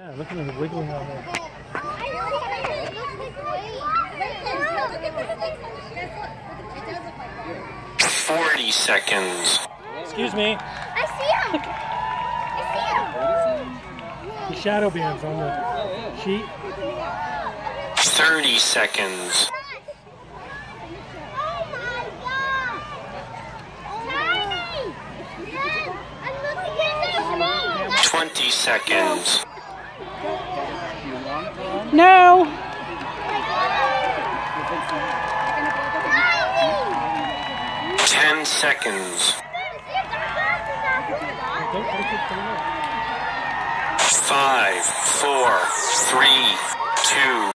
Yeah, look at him wiggling on there. 40 seconds. Excuse me. I see him. The shadow bands on the sheet. 30 seconds. Oh my God! Tiny! Yes! I'm looking at this. 20 seconds. No. 10 seconds. 5, 4, 3, 2.